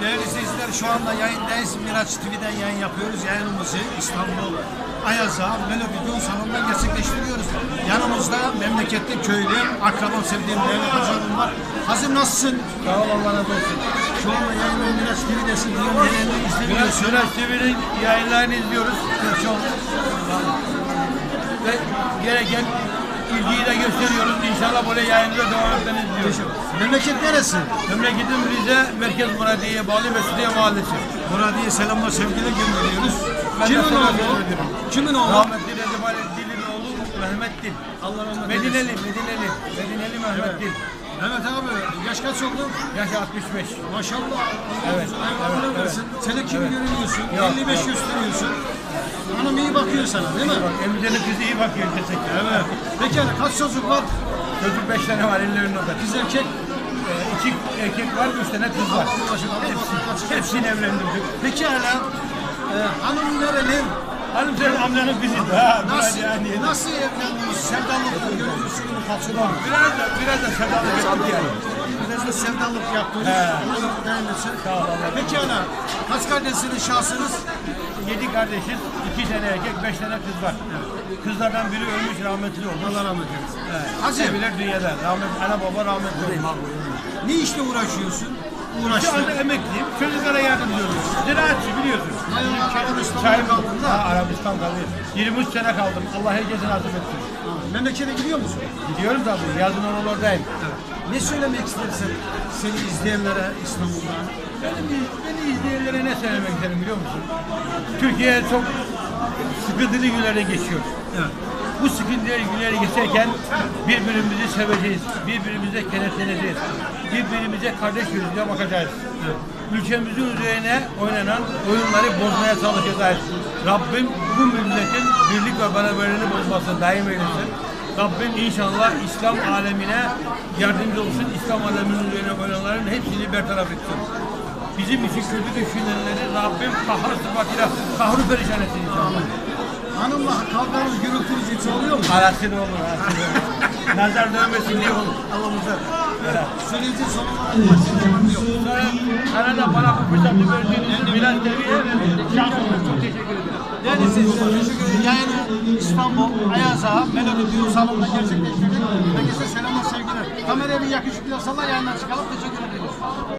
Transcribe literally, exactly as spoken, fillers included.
Değerli izleyiciler, şu anda yayındayız. Miraç T V'den yayın yapıyoruz. Yayınımızı İstanbul Ayaza Melodi Düğün Salonu'ndan gerçekleştiriyoruz. Yanımızda memleketli köylü, akrabam, sevdiğim değerli hocalarım var. Hazır, nasılsın? Sağ ol, Allah razı olsun. Şu anda yayını Miraç T V'desin. Diyorum, nereye izlemiyorsun? Miraç T V'nin yayınlarını izliyoruz. Çok. Ve gereken ilgiyi de gösteriyoruz. İnşallah böyle yayınlara devam etmeni istiyoruz. Memleket neresi? Memleketim Rize, Merkez Muradiye'ye bağlı Mesutiye Mahallesi. Muradiye selamlar, sevgiler gönderiyoruz. Ben Kimin de selam oğlu? gönderiyorum. Kimin oğlu? Rahmetli Recep Ali Dil'in oğlu Mehmet Dil. Allah rahmet eylesin. Medineli, Medineli, Medineli Mehmet Evet. Dil. Evet abi, yaş kaç oldu? Yaş altmış beş. Maşallah. Evet, Allah evet, versin. Sen de kimi evet. görünüyorsun? Yok, elli beş yok. gösteriyorsun. Hanım iyi bakıyor sana, değil mi? Emre'nin kızı iyi bakıyor kesinlikle. Evet. Peki hani kaç çocuk var? Çocuk beş tane var, ellerinin o kadar. Kız erkek. Ee, iki erkek var, üç tane kız var. Hepsi, hepsini evlendirdik. Peki hala e, hanım nereli? Hanım senin amcanın kızı. Ha, Nasıl, yani. nasıl evlendiniz? Sevdalık görüyorsun mu? Kaçırma. Biraz da, biraz da sevdalık ettik yani. Biraz da sevdalık yaptınız. He. Allah dayanırsın. Sağ ol, Allah. Peki hala kaç kardeşsiniz, şahsınız? Yedi kardeşiz, iki tane erkek, beş tane kız var. Kızlardan biri ölmüş, rahmetli olmuş. Allah rahmet eylesin. Evet. Hacı. Seviler dünyada. Rahmet, ana baba rahmetli olmuş. Ne işle uğraşıyorsun? Şu Uğraştın. anda emekliyim, çocuklara yardımcı oluyorum. Ziraatçı biliyorsun. Hayır, Arabistan'da Çayım kaldın da. Ha, Arabistan kalıyor. yirmi üç sene kaldım. Allah herkese nasip etsin. Memlekete gidiyor musun? Gidiyorum tabii, yazın oralardayım. Ne söylemek istersin seni izleyenlere İstanbul'dan? Benim, beni izleyenlere ne söylemek isterim biliyor musun? Türkiye çok sıkıntılı günlere geçiyor. Evet. Bu sıkıntılı günleri geçerken birbirimizi seveceğiz, birbirimize kenetleneceğiz, birbirimize kardeş gözüyle bakacağız. Evet. Ülkemizin üzerine oynanan oyunları bozmaya çalışacağız. Rabbim bu milletin birlik ve beraberliğini bozmasın, daim eylesin. Rabbim inşallah İslam alemine yardımcı olsun, İslam aleminin üzerine oynananların hepsini bertaraf etsin. Bizim için kötü düşünenleri Rabbim kahır sıfatıyla kahrı perişan etsin inşallah. Hanımla kavganız, gürültünüz hiç oluyor mu? Arasın olur, arasın olur. Nazar dönmesin diye olur. Allah'ımıza. Evet. Sürecin sonuna başlayacağım yok. Sonra sana da bana bu fırsatı verdiğiniz için Bilal T V'ye şans olsun. Çok teşekkür ederim. Değerli izleyiciler, teşekkür ederim. Yayını İstanbul Ayaza Melodi Düğün Salonu'nda gerçekleştirdik. Herkese selamlar, sevgiler. Kameraya bir yakışıklı salla, yayından çıkalım. Teşekkür ederim.